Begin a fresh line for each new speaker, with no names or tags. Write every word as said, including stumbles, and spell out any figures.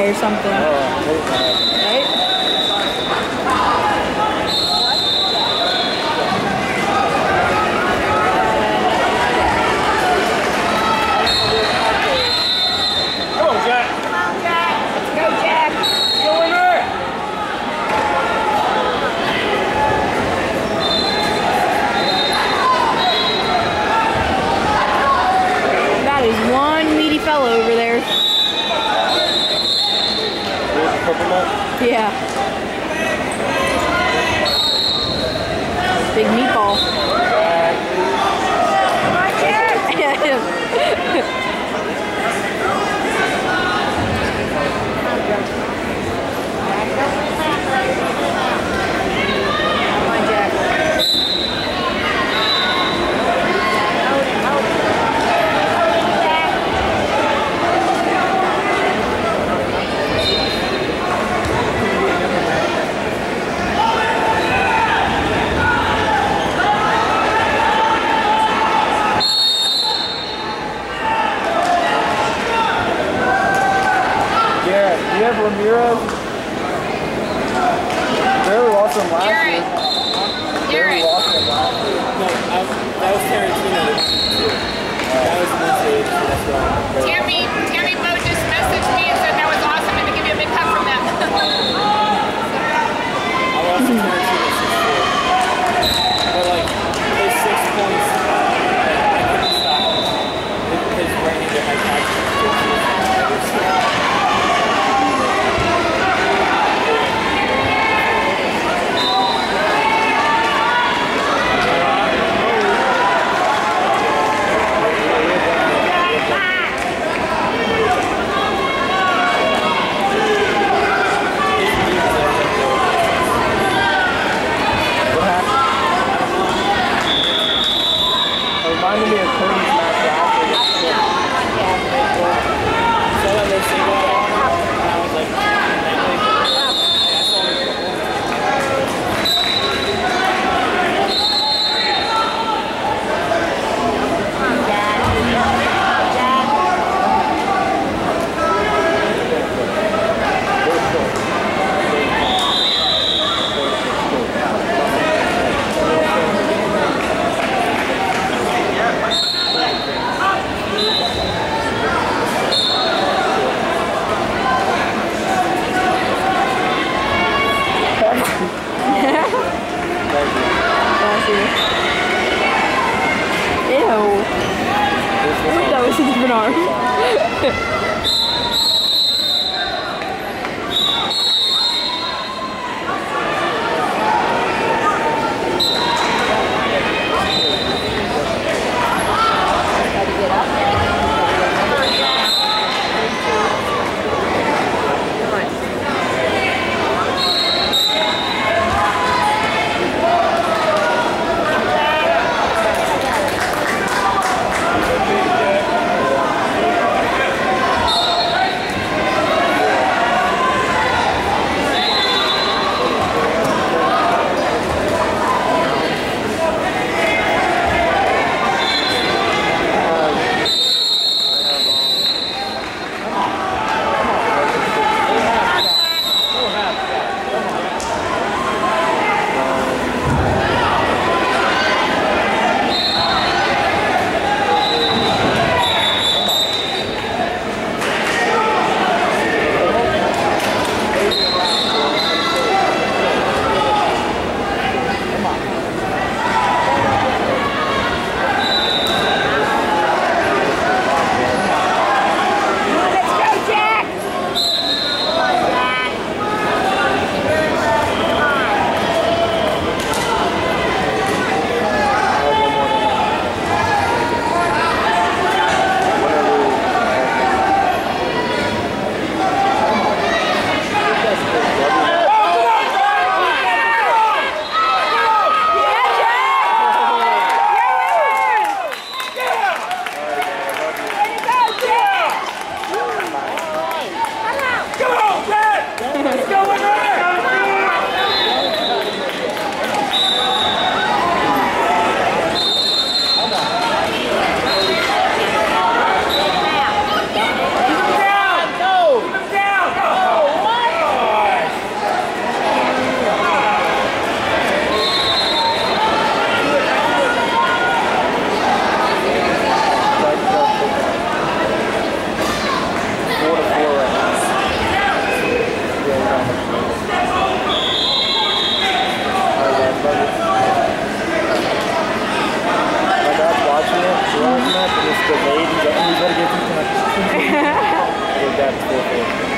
guy or something. Right?
Come on, Jack.
Come on, Jack. Let's go, Jack.
Go, Wimmer.
That is one meaty fellow over there. Yeah. Big meatball. Come on, Jack.
Do you have Ramirez? Barely lost him last year. Barely lost him last year.
No, I, that was Tarantino. That was Lindsay. That's right.
Tammy, Tammy Bo just messaged me and said that was awesome and to give you a big hug from them.
I lost to Tarantino six four. But like, his six points, I couldn't stop. His right hander had catches. delayed. He's like, oh, he's got to get two touches. Your dad's four four.